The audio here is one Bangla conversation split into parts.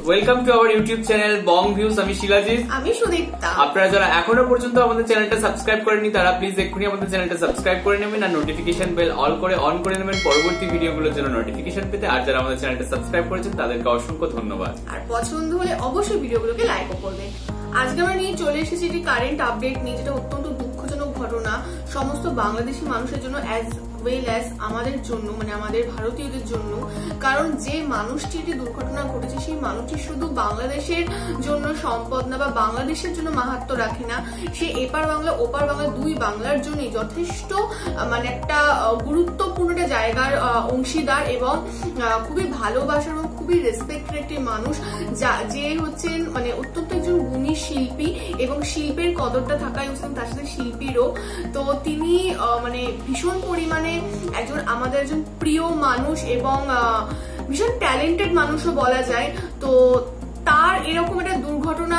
Welcome to our YouTube channel Bong Views. আমি শিলাজিৎ, আমি সুদীপ্তা। আপনারা যারা এখনো পর্যন্ত আমাদের চ্যানেলটা সাবস্ক্রাইব করেননি তারা প্লিজ এক্ষুনি আমাদের চ্যানেলটা সাবস্ক্রাইব করে নেবেন আর নোটিফিকেশন বেল অল করে অন করে নেবেন পরবর্তী ভিডিওগুলোর জন্য নোটিফিকেশন পেতে। আর যারা আমাদের চ্যানেলটা সাবস্ক্রাইব করেছেন তাদেরকে অসংখ্য ধন্যবাদ। আর পছন্দ হলে অবশ্যই ভিডিওগুলোকে লাইকও করবেন। আজকে আমরা নিয়ে চলে এসেছি একটি কারেন্ট আপডেট নিয়ে, যেটা অত্যন্ত দুঃখজনক ঘটনা সমস্ত বাংলাদেশি মানুষের জন্য অ্যাজ ওয়েল অ্যাজ আমাদের জন্য, মানে আমাদের ভারতীয়দের জন্য। কারণ যে মানুষটি এটি দুর্ঘটনা ঘটেছে সেই মানুষটি শুধু বাংলাদেশের জন্য সম্পদ না বা বাংলাদেশের জন্য মাহাত্ম্য রাখে না, সে এপার বাংলা ওপার বাংলা দুই বাংলার জন্যই যথেষ্ট মানে একটা গুরুত্বপূর্ণ একটা জায়গার অংশীদার এবং খুবই ভালোবাসার এবং খুবই রেসপেক্টেড একটি মানুষ, যে হচ্ছেন মানে অত্যন্ত একজন গুণী শিল্পী এবং শিল্পের কদরটা থাকাই উচিত, তার সাথে শিল্পীরও। তো তিনি মানে ভীষণ পরিমাণে আমাদের একজন প্রিয় মানুষ এবং ভীষণ ট্যালেন্টেড মানুষও বলা যায়। তো তার এরকম একটা দুর্ঘটনা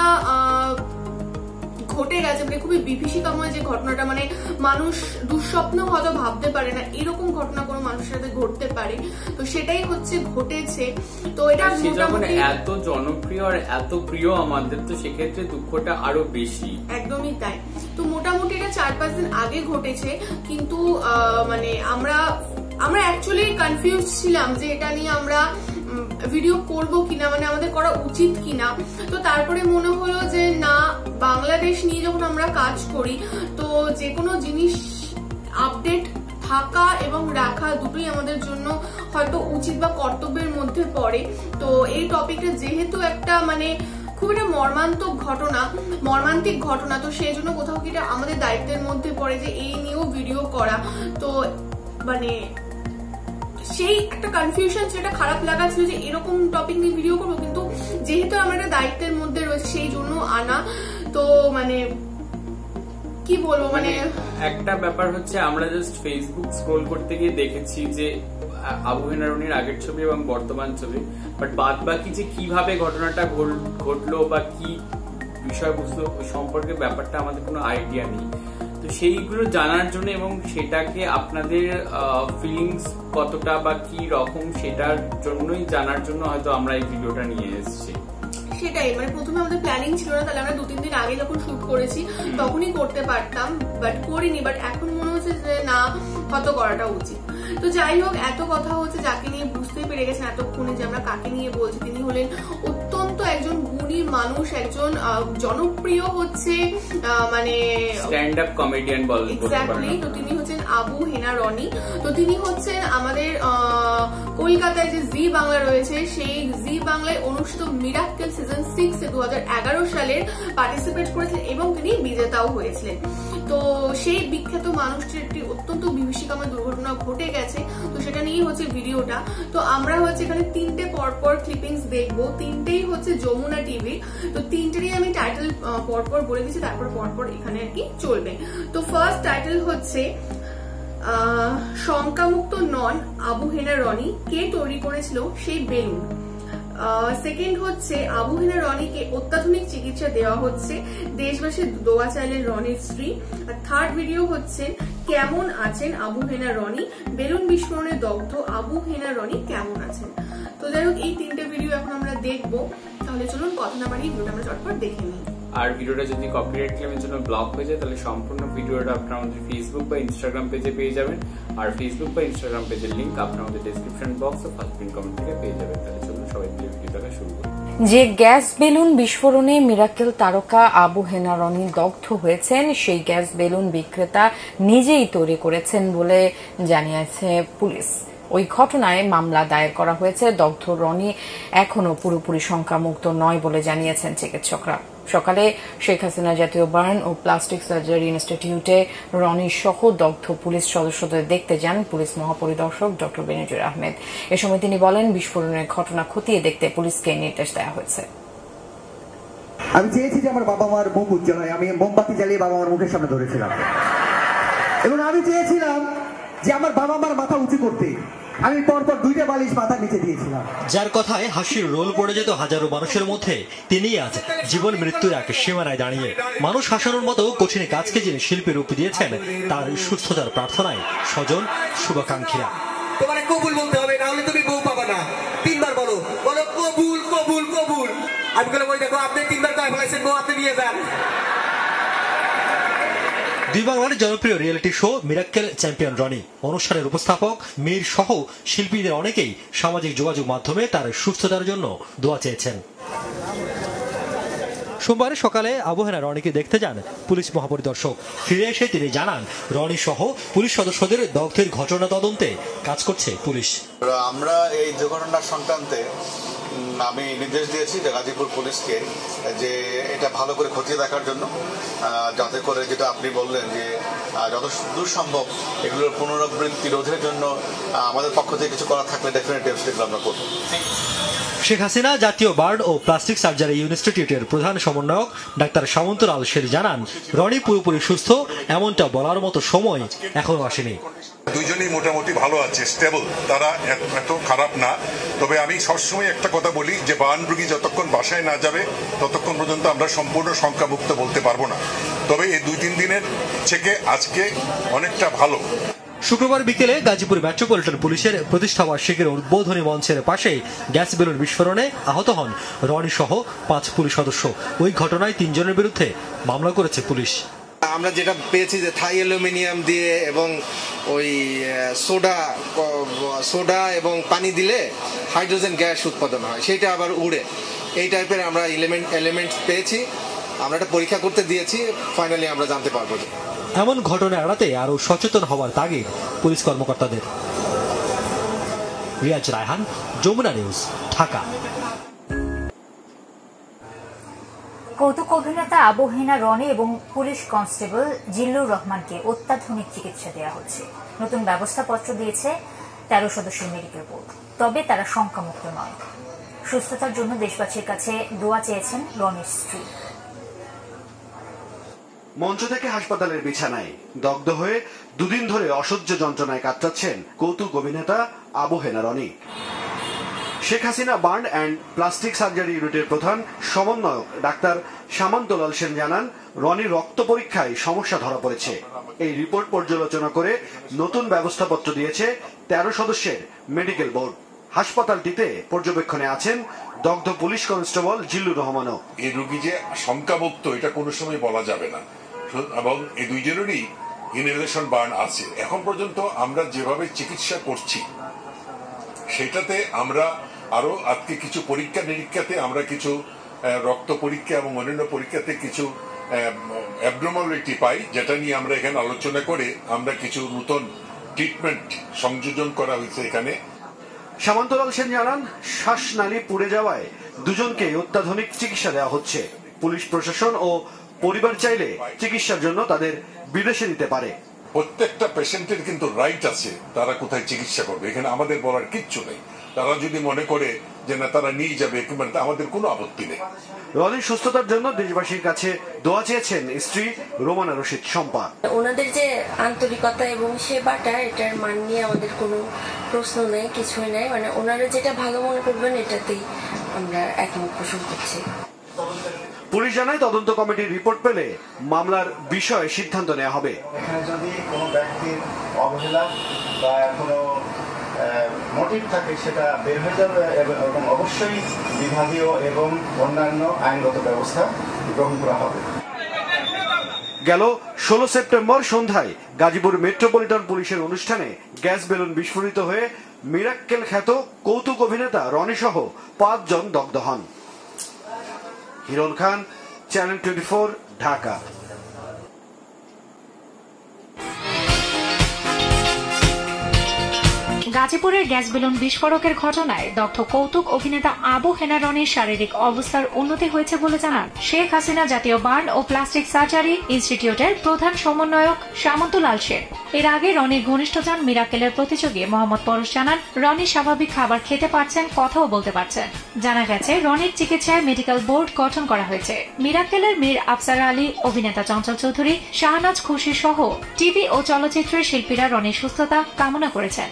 ঘটে গেছে, মানে খুবই বিভীষিকাময় যে ঘটনাটা, মানে মানুষ দুঃস্বপ্ন হয়তো ভাবতে পারে না এরকম ঘটনা কোনো মানুষের সাথে ঘটতে পারে। তো সেটাই হচ্ছে ঘটেছে। তো এটা মোটামুটি এত জনপ্রিয় আর এত প্রিয় আমাদের, তো সেক্ষেত্রে দুঃখটা আরো বেশি। একদমই তাই। তো মোটামুটি এটা 4-5 দিন আগে ঘটেছে, কিন্তু মানে আমরা অ্যাকচুয়ালি কনফিউজ ছিলাম যে এটা নিয়ে আমরা ভিডিও করব কিনা, মানে আমাদের করা উচিত কিনা। তো তারপরে মনে হলো যে না, বাংলাদেশ নিয়ে যখন আমরা কাজ করি তো যে কোনো জিনিস আপডেট থাকা এবং রাখা দুটোই আমাদের জন্য হয়তো উচিত বা কর্তব্যের মধ্যে পড়ে। তো এই টপিকটা যেহেতু একটা মানে খুব একটা মর্মান্তিক ঘটনা, তো সেই জন্য কোথাও কি এটা আমাদের দায়িত্বের মধ্যে পড়ে যে এই নিয়েও ভিডিও করা। তো মানে সেই একটা কনফিউশন ছিল, একটা খারাপ লাগা ছিল যে এরকম টপিক নিয়ে ভিডিও করবো, কিন্তু যেহেতু আমরা একটা দায়িত্বের মধ্যে রয়েছে সেই জন্য আনা। তো মানে কি বলবো, মানে একটা ব্যাপার হচ্ছে আমরা জাস্ট ফেসবুক স্ক্রোল করতে গিয়ে দেখেছি যে আবু হেনা রনির আগের ছবি এবং বর্তমান ছবি, বাট বাদ বাকি যে কিভাবে ঘটনাটা ঘটলো বা কি বিষয়বস্তু সম্পর্কে ব্যাপারটা আমাদের কোনো আইডিয়া নেই। তো সেইগুলো জানার জন্য এবং সেটাকে আপনাদের ফিলিংস কতটা বা কি রকম সেটার জন্যই জানার জন্য হয়তো আমরা এই ভিডিওটা নিয়ে এসেছি। সেটাই, মানে প্রথমে আমাদের প্ল্যানিং ছিল না, তাহলে আমরা 2-3 দিন আগে যখন শুট করেছি তখনই করতে পারতাম, বাট করিনি। বাট এখন মনে হচ্ছে যে না, হয়তো করাটা উচিত। তো যাই হোক, এত কথা হচ্ছে, যাকে নিয়ে বুঝতেই পেরে গেছেন এতক্ষণে যে আমরা কাকে নিয়ে বলছি। তিনি হলেন অত্যন্ত একজন গুণী মানুষ, একজন জনপ্রিয় হচ্ছে মানে স্ট্যান্ড আপ কমেডিয়ান বলতে পারেন। এক্স্যাক্টলি। তো তিনি হচ্ছেন আবু হেনা রনি। তো তিনি হচ্ছেন আমাদের কলকাতায় যে জি বাংলা রয়েছে সেই জি বাংলায় অনুষ্ঠিত মিরাক্কেল সিজন 6 2011 সালের পার্টিসিপেট করেছিলেন এবং তিনি বিজেতাও হয়েছিলেন। তো সেই বিখ্যাত মানুষটির একটি অত্যন্ত বিভীষিকাময় দুর্ঘটনা ঘটে গেছে, তো সেটা নিয়েই হচ্ছে ভিডিওটা। তো আমরা হচ্ছে এখানে 3টে পরপর ক্লিপিংস দেখবো, 3টেই হচ্ছে যমুনা টিভি। তো 3টেরই আমি টাইটেল পরপর বলে দিচ্ছি, তারপর পরপর এখানে আর কি চলবে। তো ফার্স্ট টাইটেল হচ্ছে শঙ্কামুক্ত নন আবু হেনা রনি, কে তৈরি করেছিল সেই বেলুন। সেকেন্ড হচ্ছে আবু হেনা রনিকে অত্যাধুনিক চিকিৎসা দেওয়া হচ্ছে, দেশবাসীর দোয়া চাইলেন রনির স্ত্রী। আর থার্ড ভিডিও হচ্ছে কেমন আছেন আবু হেনা রনি, বেলুন বিস্ফোরণে দগ্ধ আবু হেনা রনি কেমন আছেন। তো যাই হোক, এই 3টে ভিডিও এখন আমরা দেখবো। তাহলে চলুন কথা না বাড়িয়ে ভিডিওটা আমরা চটপট দেখে নিই। আর ভিডিওটা যদি কপিরাইট ক্লেমের জন্য ব্লক হয়ে যায় তাহলে সম্পূর্ণ ভিডিওটা আপনারা আমাদের ফেসবুক বা ইনস্টাগ্রাম পেজে পেয়ে যাবেন। আর ফেসবুক বা ইনস্টাগ্রাম পেজের লিংক আপনারা আমাদের ডেসক্রিপশন বক্স ও ফার্স্ট পিন কমেন্ট থেকে পেয়ে যাবেন। তাহলে চলুন সবাই মিলে ভিডিওটা শুরু করি। যে গ্যাস বেলুন বিস্ফোরণে মিরাক্কেল তারকা আবু হেনা রনি দগ্ধ হয়েছেন, সেই গ্যাস বেলুন বিক্রেতা নিজেই তৈরি করেছেন বলে জানিয়েছে পুলিশ। ওই ঘটনায় মামলা দায়ের করা হয়েছে। দগ্ধ রনি এখনো পুরোপুরি শঙ্কামুক্ত নয় বলে জানিয়েছেন চিকিৎসকরা। সকালে শেখ হাসিনা জাতীয় বার্ন ও প্লাস্টিক সার্জারি ইনস্টিটিউটে রনি সহ দগ্ধ পুলিশ সদস্যদের দেখতে যান পুলিশ মহাপরিদর্শক ডক্টর বেনজির আহমেদ। এ সময় তিনি বলেন, বিস্ফোরণের ঘটনা খতিয়ে দেখতে পুলিশকে নির্দেশ দেওয়া হয়েছে। আমি চেয়েছি যে আমার বাবা মার মুখ উজ্জ্বল হয়, আমি মোমবাতি জ্বালিয়ে বাবা মার মুখের সামনে ধরেছিলাম এবং আমি চেয়েছিলাম যে আমার বাবা মার মাথা উঁচু করতে। আমি পরপর 2টা বালিশ মাথার নিচে দিয়েছিলাম। যার কথায় হাসির রোল পড়ে যেত হাজারো মানুষের মধ্যে, তিনি আজ জীবন মৃত্যুর এক সীমানায় দাঁড়িয়ে মানুষ হাসানোর মতো কঠিন কাজকে যিনি শিল্পী রূপ দিয়েছেন, তার সুস্থতার প্রার্থনায় স্বজন শুভাকাঙ্ক্ষীরা। তোমার কবুল বলতে হবে, না হলে তুমি বউ পাবা না। 3বার বলো, বলো কবুল কবুল কবুল। আমি বলে ওই দেখো আপনি 3 বার কয় ফেলাইছেন গো, আপনি নিয়ে যান। দুই বাংলার জনপ্রিয় reality show Mirakkel champion Rony অনুষ্ঠানের উপস্থাপক মীর সহ শিল্পীদের অনেকেই সামাজিক যোগাযোগ মাধ্যমে তার সুস্থতার জন্য দোয়া চেয়েছেন। সোমবার সকালে আবু হেনা রনিকে দেখতে যান পুলিশ মহাপরিদর্শক। ফিরে এসে তিনি জানান রনি সহ পুলিশ সদস্যদের দগ্ধের ঘটনা তদন্তে কাজ করছে পুলিশ। আমরা এই দুর্ঘটনার সংক্রান্তে আমি নির্দেশ দিয়েছি গাজীপুর পুলিশকে যে এটা ভালো করে খতিয়ে দেখার জন্য, যাতে করে যেটা আপনি বললেন যে যত দূর সম্ভব এগুলোর পুনরাবৃত্তি রোধের জন্য আমাদের পক্ষ থেকে কিছু করা থাকলে ডেফিনেটলি সেগুলো আমরা করব। শেখ হাসিনা জাতীয় বার্ন ও প্লাস্টিক সার্জারি ইনস্টিটিউটের প্রধান সমন্বয়ক ডাক্তার সামন্তলাল শের জানান রনি পুরোপুরি সুস্থ এমনটা বলার মতো সময় এখনো আসেনি। দুইজনই মোটামুটি ভালো আছে, স্টেবল, তারা এত খারাপ না। তবে আমি সবসময় একটা কথা বলি যে বার্ন রোগী যতক্ষণ বাসায় না যাবে ততক্ষণ পর্যন্ত আমরা সম্পূর্ণ সংখ্যামুক্ত বলতে পারবো না। তবে এই 2-3 দিনের থেকে আজকে অনেকটা ভালো। শুক্রবার বিকেলে গাজীপুর মেট্রোপলিটন পুলিশের প্রতিষ্ঠাবার্ষিকীর উদ্বোধনী মঞ্চের পাশে গ্যাস বেলুন বিস্ফোরণে আহত হন রনি সহ 5 পুলিশ সদস্য। ওই ঘটনায় 3 জনের বিরুদ্ধে মামলা করেছে পুলিশ। আমরা যেটা পেয়েছি যে থাই অ্যালুমিনিয়াম দিয়ে এবং ওই সোডা এবং পানি দিলে হাইড্রোজেন গ্যাস উৎপাদন হয়, সেটা আবার উড়ে, এই টাইপের আমরা এলিমেন্ট পেয়েছি। আমরা এটা পরীক্ষা করতে দিয়েছি, ফাইনালি আমরা জানতে পারবো। এমন ঘটনা এড়াতে আরো সচেতন হওয়ার তাগিদ পুলিশ কর্মকর্তাদের। রিয়াজ রায়হান, যমুনা নিউজ, ঢাকা। কৌতুক অভিনেতা আবু হেনা রনি এবং পুলিশ কনস্টেবল জিল্লুর রহমানকে অত্যাধুনিক চিকিৎসা দেওয়া হচ্ছে। নতুন ব্যবস্থাপত্র দিয়েছে 13 সদস্যের মেডিকেল বোর্ড। তবে তারা শঙ্কামুক্ত নয়। সুস্থতার জন্য দেশবাসীর কাছে দোয়া চেয়েছেন রনির স্ত্রী। মঞ্চ থেকে হাসপাতালের বিছানায় দগ্ধ হয়ে 2 দিন ধরে অসহ্য যন্ত্রণায় কাটাচ্ছেন কৌতুক অভিনেতা Abu Hena Rony. Sheikh Hasina burn and plastic surgery ইউনিটের প্রধান সমন্বয়ক ডাক্তার সামন্তলাল সেন জানান রনির রক্ত পরীক্ষায় সমস্যা ধরা পড়েছে। এই রিপোর্ট পর্যালোচনা করে নতুন ব্যবস্থাপত্র দিয়েছে 13 সদস্যের মেডিকেল বোর্ড। হাসপাতালটিতে পর্যবেক্ষণে আছেন দগ্ধ পুলিশ কনস্টেবল জিল্লুর রহমানও। এই রোগী যে শঙ্কামুক্ত এটা কোনো সময় বলা যাবে না, এবং এই 2 জনেরই ইনহেলেশন বার্ন আছে। এখন পর্যন্ত আমরা যেভাবে চিকিৎসা করছি সেটাতে আমরা আরো আজকে কিছু পরীক্ষা নিরীক্ষাতে আমরা কিছু রক্ত পরীক্ষা এবং অন্যান্য পরীক্ষাতে কিছু অ্যাবনর্মালিটি পাই, যেটা নিয়ে আমরা এখানে আলোচনা করে আমরা কিছু নতুন ট্রিটমেন্ট সংযোজন করা হয়েছে এখানে। সামন্তলাল সেন জানান শ্বাসনালী পুড়ে যাওয়ায় 2 জনকে অত্যাধুনিক চিকিৎসা দেওয়া হচ্ছে। পুলিশ প্রশাসন ও পরিবার চাইলে চিকিৎসার জন্য তাদের বিদেশে নিতে পারে। প্রত্যেকটা পেশেন্টের কিন্তু রাইট আছে তারা কোথায় চিকিৎসা করবে, এখানে আমাদের বলার কিচ্ছু নেই। তারা যদি মনে করে যে না তারা নিয়ে যাবে, আমাদের কোনো আপত্তি নেই। রনির সুস্থতার জন্য দেশবাসীর কাছে দোয়া চেয়েছেন স্ত্রী রোমানা রশিদ শম্পা। ওনাদের যে আন্তরিকতা এবং সেবাটা, এটার মান নিয়ে আমাদের কোনো প্রশ্ন নেই, কিছুই নেই। মানে ওনারা যেটা ভালো মনে করবেন এটাতেই আমরা একমত পোষণ করছি। পুলিশ জানায় তদন্ত কমিটির রিপোর্ট পেলে মামলার বিষয়ে সিদ্ধান্ত নেওয়া হবে। এখানে যদি কোনো ব্যক্তির অবহেলা বা কোনো মোটিভ থাকে সেটা বের হয়ে যাবে এবং অবশ্যই বিভাগীয় এবং অন্যান্য আইনগত ব্যবস্থা গ্রহণ করা হবে। গেল 16 সেপ্টেম্বর সন্ধ্যায় গাজীপুর মেট্রোপলিটন পুলিশের অনুষ্ঠানে গ্যাস বেলুন বিস্ফোরিত হয়ে মিরাক্কেল খ্যাত কৌতুক অভিনেতা রনি সহ 5 জন দগ্ধ হন। হিরণ খান, চ্যানেল 24, ঢাকা। গাজীপুরের গ্যাস বেলুন বিস্ফোরকের ঘটনায় দগ্ধ কৌতুক অভিনেতা আবু হেনা রনির শারীরিক অবস্থার উন্নতি হয়েছে বলে জানান শেখ হাসিনা জাতীয় বার্ন ও প্লাস্টিক সার্জারি ইনস্টিটিউটের প্রধান সমন্বয়ক সামন্তলাল সেন। এর আগে রনির ঘনিষ্ঠজন মিরাকেলের প্রতিযোগী মোহাম্মদ পরশ জানান রনি স্বাভাবিক খাবার খেতে পারছেন, কথাও বলতে পারছেন। জানা গেছে রনির চিকিৎসায় মেডিকেল বোর্ড গঠন করা হয়েছে। মিরাকেলের মীর আফসার আলী, অভিনেতা চঞ্চল চৌধুরী, শাহনাজ খুশি সহ টিভি ও চলচ্চিত্রের শিল্পীরা রনির সুস্থতা কামনা করেছেন।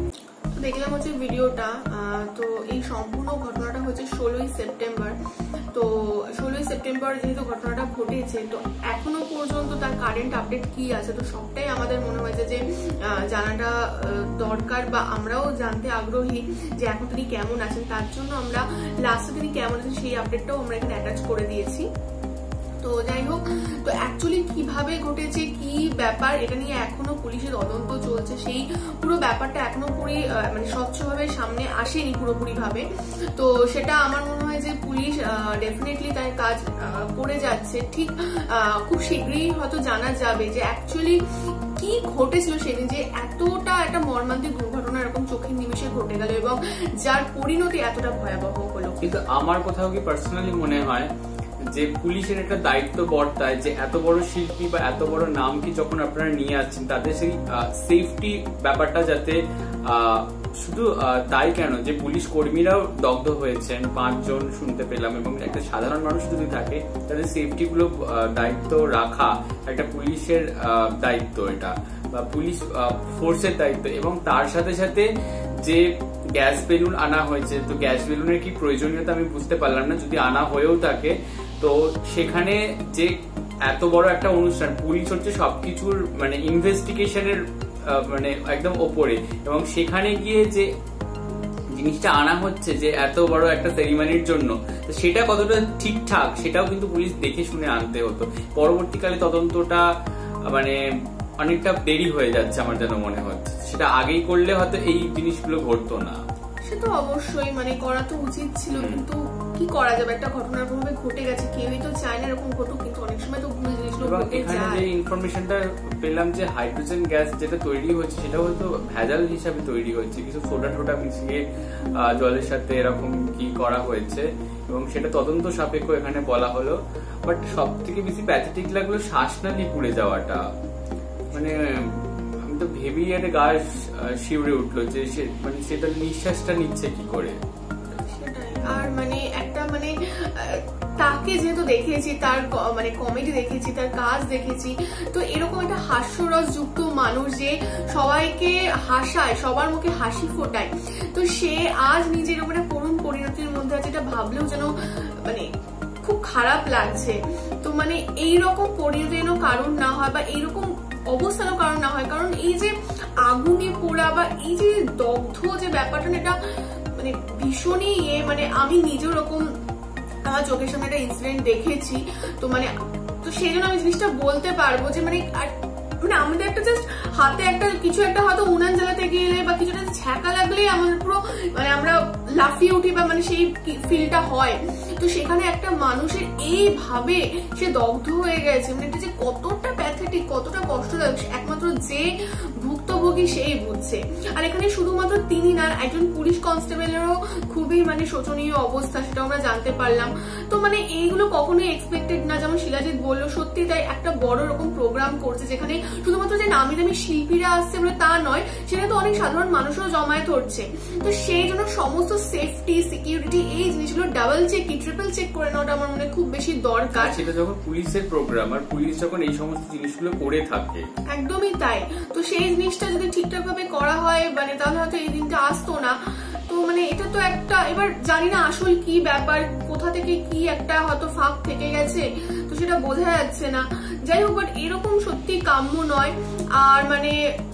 দেখলাম হচ্ছে ভিডিওটা। তো এই সম্পূর্ণ ঘটনাটা হচ্ছে 16ই সেপ্টেম্বর। তো 16ই সেপ্টেম্বর যেহেতু ঘটনাটা ঘটেছে, তো এখনো পর্যন্ত তার কারেন্ট আপডেট কি আছে, তো সবটাই আমাদের মনে হয়েছে যে জানাটা দরকার, বা আমরাও জানতে আগ্রহী যে এখন তিনি কেমন আছেন। তার জন্য আমরা লাস্টে তিনি কেমন আছেন সেই আপডেটটাও আমরা এখানে অ্যাটাচ করে দিয়েছি। তো যাই হোক, তো অ্যাকচুয়ালি কিভাবে ঘটেছে, কি ব্যাপার, এটা নিয়ে এখনো পুলিশের তদন্ত চলছে। সেই পুরো ব্যাপারটা এখনো মানে স্বচ্ছভাবে সামনে আসেনি পুরোপুরি ভাবে। তো সেটা আমার মনে হয় যে পুলিশ ডেফিনেটলি তার কাজ করে যাচ্ছে। ঠিক খুব শীঘ্রই হয়তো জানা যাবে যে অ্যাকচুয়ালি কি ঘটেছিল সেদিন, যে এতটা একটা মর্মান্তিক দুর্ঘটনা এরকম চোখের নিমেষে ঘটে গেল এবং যার পরিণতি এতটা ভয়াবহ হলো। কিন্তু আমার কোথাও কি পার্সোনালি মনে হয় যে পুলিশের একটা দায়িত্ব বর্তায় যে এত বড় শিল্পী বা এত বড় নামকে যখন আপনারা নিয়ে আসছেন, তাদের সেই সেফটি ব্যাপারটা যাতে শুধু তাই কেন যে পুলিশ কর্মীরাও দগ্ধ হয়েছেন 5 জন শুনতে পেলাম, এবং একটা সাধারণ মানুষ যদি থাকে তাদের সেফটি গুলো দায়িত্ব রাখা একটা পুলিশের দায়িত্ব, এটা বা পুলিশ ফোর্সের দায়িত্ব। এবং তার সাথে সাথে যে গ্যাস বেলুন আনা হয়েছে, তো গ্যাস বেলুনের কি প্রয়োজনীয়তা আমি বুঝতে পারলাম না, যদি আনা হয়েও থাকে তো সেখানে যে এত বড় একটা অনুষ্ঠান, পুলিশ হচ্ছে সবকিছুর মানে ইনভেস্টিগেশনের মানে একদম ওপরে, এবং সেখানে গিয়ে যে জিনিসটা আনা হচ্ছে যে এত বড় একটা সেরিমনির জন্য, তো সেটা কতটা ঠিকঠাক সেটাও কিন্তু পুলিশ দেখে শুনে আনতে হতো। পরবর্তীকালে তদন্তটা মানে অনেকটা দেরি হয়ে যাচ্ছে আমার যেন মনে হচ্ছে, সেটা আগেই করলে হয়তো এই জিনিসগুলো ঘটতো না। সে তো অবশ্যই মানে করা তো উচিত ছিল, কিন্তু কি করা যাবে, একটা ঘটনার প্রভাবে ঘটে গেছে, কেউই তো চায় না এরকম ঘটুক, কিন্তু অনেক সময় তো ভুল জিনিসগুলো ঘটে যায়। এখানে যে ইনফরমেশনটা পেলাম যে হাইড্রোজেন গ্যাস যেটা তৈরি হচ্ছে সেটা হয়তো ভেজাল হিসাবে তৈরি হয়েছে, কিছু সোডা টোডা মিশিয়ে জলের সাথে এরকম কি করা হয়েছে, এবং সেটা তদন্ত সাপেক্ষ এখানে বলা হলো। বাট সব থেকে বেশি প্যাথেটিক লাগলো শ্বাসনালী পুড়ে যাওয়াটা, মানে আমি তো ভেবেই একটা গা শিউরে উঠলো যে মানে সেটা নিঃশ্বাসটা নিচ্ছে কি করে। আর মানে একটা মানে তাকে যেহেতু দেখেছি, তার মানে কমেডি দেখেছি, তার কাজ দেখেছি, তো এরকম একটা হাস্যরস যুক্ত মানুষ যে সবাইকে হাসায়, সবার মুখে হাসি ফোটায়, তো সে আজ নিজের এরকম একটা করুণ পরিণতির মধ্যে আছে, এটা ভাবলেও যেন মানে খুব খারাপ লাগছে। তো মানে এইরকম পরিণতির কারণ না হয় বা এইরকম অবস্থারও কারণ না হয়, কারণ এই যে আগুনে পোড়া বা এই যে দগ্ধ যে ব্যাপারটা, এটা মানে ভীষণই মানে আমি নিজের রকম আমার চোখের সামনে একটা ইনসিডেন্ট দেখেছি, তো মানে তো সেই জন্য আমি জিনিসটা বলতে পারবো যে মানে আমাদের একটা জাস্ট হাতে একটা কিছু একটা হয়তো উনান জ্বালাতে গেলে বা কিছুটা ছ্যাঁকা লাগলেই আমাদের পুরো মানে আমরা লাফিয়ে উঠি বা মানে সেই ফিলটা হয়। তো সেখানে একটা মানুষের এইভাবে সে দগ্ধ হয়ে গেছে, মানে এটা যে কতটা প্যাথেটিক, কতটা কষ্টদায়ক একমাত্র যে ভুক্তভোগী সেই বুঝছে। আর এখানে শুধুমাত্র তিনি না, একজন পুলিশ কনস্টেবলেরও খুবই মানে শোচনীয় অবস্থা, সেটা আমরা জানতে পারলাম। তো মানে এইগুলো কখনোই এক্সপেক্টেড না, যেমন শিলাজিৎ বললো, সত্যি তাই একটা বড় রকম প্রোগ্রাম করছে যেখানে শুধুমাত্র যে নামি দামি শিল্পীরা আসছে বলে তা নয়, সেখানে তো অনেক সাধারণ মানুষও জমায়েত হচ্ছে। তো সেই জন্য সমস্ত সেফটি সিকিউরিটি এই জিনিসগুলো ডাবল চেক কি ট্রিপল চেক করে নেওয়াটা আমার মনে খুব বেশি দরকার। সেটা যখন পুলিশের প্রোগ্রাম আর পুলিশ যখন এই সমস্ত জিনিসগুলো করে থাকে, একদমই তাই। তো সেই জিনিসটা যদি ঠিকঠাক ভাবে করা হয় মানে তাহলে হয়তো এই দিনটা আসতো না। তো মানে এটা তো একটা, এবার জানি না আসল কি ব্যাপার, কোথা থেকে কি একটা হয়তো ফাঁক থেকে গেছে, তো সেটা বোঝা যাচ্ছে না। যাই হোক, বাট এরকম সত্যি কাম্য নয়। আর মানে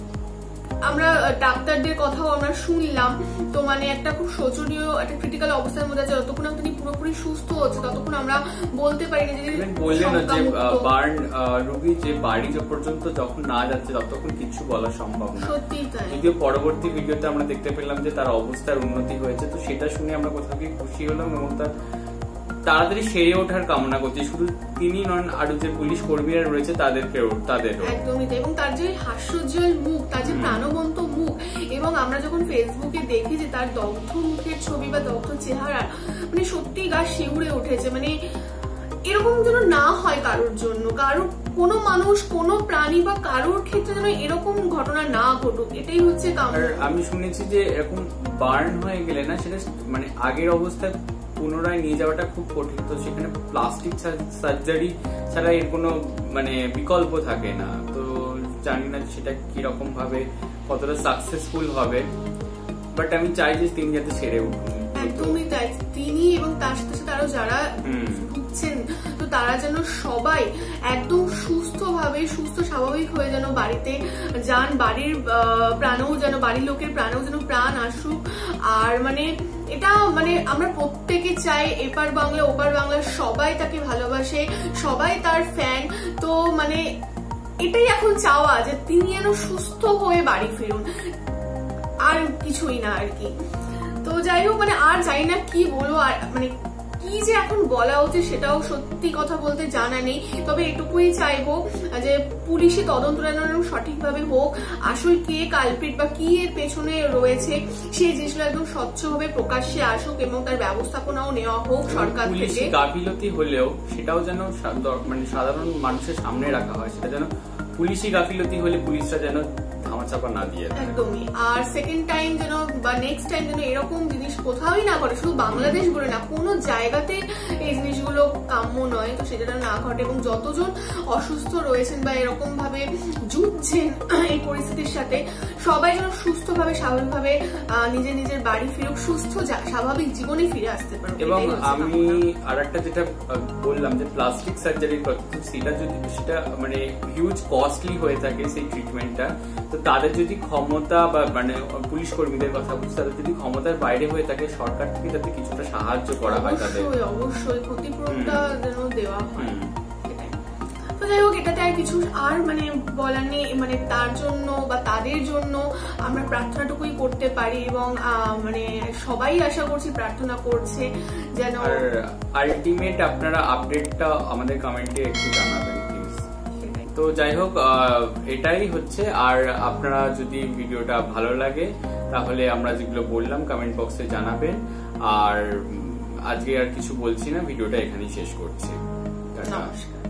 আমরা ডাক্তারদের কথাও আমরা শুনলাম, তো মানে একটা খুব শোচনীয় একটা ক্রিটিক্যাল অবস্থার মধ্যে আছে। যতক্ষণ তিনি পুরোপুরি সুস্থ হচ্ছে ততক্ষণ আমরা বলতে পারি না যে বললেন যে বার্ন রোগী যে বাড়ি পর্যন্ত যখন না যাচ্ছে ততক্ষণ কিছু বলা সম্ভব না। সত্যি তাই। যদিও পরবর্তী ভিডিওতে আমরা দেখতে পেলাম যে তার অবস্থার উন্নতি হয়েছে, তো সেটা শুনে আমরা কোথাও কি খুশি হলাম এবং তার তাড়াতাড়ি সেরে ওঠার কামনা করছি। শুধু তিনি নন, আরো যে পুলিশ কর্মীরা রয়েছে তাদেরও একদমই তাই। এবং তার যে হাস্যোজ্জ্বল মুখ, তার যে প্রাণবন্ত মুখ, এবং আমরা যখন ফেসবুকে দেখি যে তার দগ্ধ মুখের ছবি বা দগ্ধ চেহারা, মানে সত্যি গা শিউরে উঠেছে। মানে এরকম যেন না হয় কারোর জন্য, কারোর কোনো মানুষ কোনো প্রাণী বা কারোর ক্ষেত্রে যেন এরকম ঘটনা না ঘটুক, এটাই হচ্ছে কাম্য। আমি শুনেছি যে এরকম বার্ন হয়ে গেলে না, সেটা মানে আগের অবস্থায় পুনরায় নিয়ে যাওয়াটা খুব কঠিন, তো সেখানে প্লাস্টিক সার্জারি ছাড়া এর কোনো মানে বিকল্প থাকে না। তো জানি না সেটা কিরকম ভাবে কতটা সাকসেসফুল হবে, বাট আমি চাই যে তিনি যাতে সেরে উঠুন। একদমই তাই। তিনি এবং তার সাথে সাথে আরো যারা ভুগছেন, তো তারা যেন সবাই একদম সুস্থ স্বাভাবিক হয়ে যেন বাড়িতে যান, বাড়ির প্রাণেও যেন, বাড়ির লোকের প্রাণেও যেন প্রাণ আসুক। আর মানে এটা মানে আমরা প্রত্যেকে চাই এপার বাংলা ওপার বাংলা সবাই তাকে ভালোবাসে, সবাই তার ফ্যান। তো মানে এটাই এখন চাওয়া যে তিনি যেন সুস্থ হয়ে বাড়ি ফিরুন, আর কিছুই না আর কি। তো যাই হোক, মানে আর জানি না কি বলবো, আর মানে কি যে এখন বলা উচিত সেটাও সত্যি কথা বলতে জানা নেই। তবে এটুকুই চাইবো যে পুলিশি তদন্তটা সঠিকভাবে হোক, আসল কে কালপিট বা কি এর পেছনে রয়েছে সেই জিনিসগুলো একদম স্বচ্ছভাবে প্রকাশ্যে আসুক এবং তার ব্যবস্থাপনাও নেওয়া হোক সরকার থেকে। গাফিলতি হলেও সেটাও যেন মানে সাধারণ মানুষের সামনে রাখা হয়, সেটা যেন পুলিশি গাফিলতি হলে পুলিশরা যেন ধামাচাপা না দিয়ে। একদমই। আর সেকেন্ড টাইম যেন বা নেক্সট টাইম যেন এরকম জিনিস কোথাওই না ঘটে, শুধু বাংলাদেশ বলে না, কোনো জায়গাতে এই জিনিসগুলো কাম্য নয়। তো সেটা না ঘটে এবং যতজন অসুস্থ রয়েছেন বা এরকম ভাবে যুদ্ধছেন এই পরিস্থিতির সাথে, সবাই যেন সুস্থভাবে স্বাভাবিকভাবে নিজের নিজের বাড়ি ফিরুক, সুস্থ স্বাভাবিক জীবনে ফিরে আসতে পারবে। এবং আমি আর একটা যেটা বললাম যে প্লাস্টিক সার্জারির কথা, সেটা মানে হিউজ কস্টলি হয়ে থাকে সেই ট্রিটমেন্টটা। তো তাদের যদি ক্ষমতা বা মানে পুলিশ কর্মীদের কথা বলছি, তাদের যদি ক্ষমতার বাইরে হয়ে থাকে, সরকার থেকে যাতে কিছুটা সাহায্য করা হয় তাদের, অবশ্যই ক্ষতিপূরণটা যেন দেওয়া হয়। তো যাই হোক, এটাতে আর কিছু আর মানে বলার নেই। মানে তার জন্য বা তাদের জন্য আমরা প্রার্থনাটুকুই করতে পারি এবং মানে সবাই আশা করছি প্রার্থনা করছে যেন। আর আলটিমেট আপনারা আপডেটটা আমাদের কমেন্টে একটু জানাবেন প্লিজ। তো যাই হোক, এটাই হচ্ছে। আর আপনারা যদি ভিডিওটা ভালো লাগে তাহলে আমরা যেগুলো বললাম কমেন্ট বক্সে জানাবেন। আর আজকে আর কিছু বলছি না, ভিডিওটা এখানেই শেষ করছি। নমস্কার।